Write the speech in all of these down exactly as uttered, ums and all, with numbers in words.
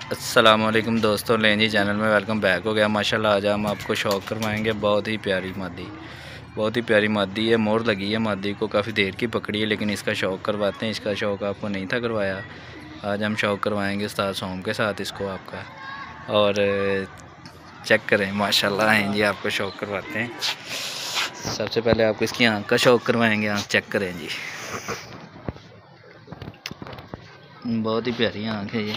अस्सलाम वालेकुम दोस्तों, लेंजी चैनल में वेलकम बैक हो गया। माशाल्लाह आज हम आपको शौक करवाएंगे बहुत ही प्यारी मादी। बहुत ही प्यारी मादी है, मोर लगी है मादी को, काफ़ी देर की पकड़ी है, लेकिन इसका शौक करवाते हैं। इसका शौक आपको नहीं था करवाया, आज हम शौक करवाएंगे उस्ताद सोम के साथ इसको आपका। और चेक करें माशाल्लाह हैं जी, आपको शौक करवाते हैं। सबसे पहले आपको इसकी आँख का शौक करवाएंगे। आँख चेक करें जी, बहुत ही प्यारी आँख है ये।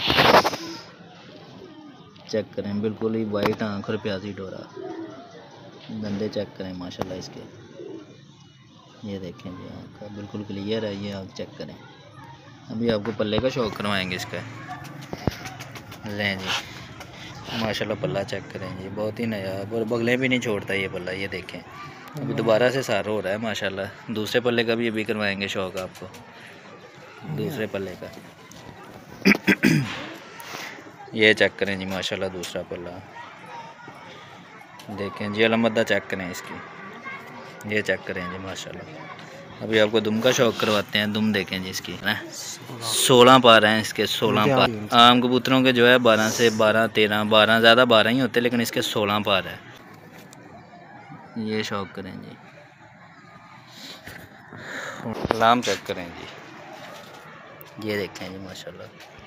चेक करें, बिल्कुल ही वाइट आँख और प्याजी डोरा। दंदे चेक करें माशाल्लाह इसके, ये देखें जी, आँख का बिल्कुल क्लियर है ये। आँख चेक करें। अभी आपको पल्ले का शौक करवाएंगे इसका। लें जी माशाल्लाह पल्ला चेक करें जी, बहुत ही नया और बगले भी नहीं छोड़ता ये पल्ला। ये देखें, अभी दोबारा से सार हो रहा है माशाल्लाह। दूसरे पल्ले का भी अभी करवाएंगे शौक आपको, दूसरे पल्ले का। ये चेक करें जी माशाल्लाह दूसरा पल्ला देखें जी। अलमदा चेक करें इसकी, ये चेक करें जी माशाल्लाह। अभी आपको दुम का शौक करवाते हैं। दुम देखें जी इसकी ना, सोलह पार हैं इसके, सोलह पार। आम कबूतरों के जो है बारह से बारह तेरह बारह ज़्यादा बारह ही होते, लेकिन इसके सोलह पार है। ये शौक करें जी। लाम चेक करें जी, ये देखें जी माशाल्लाह।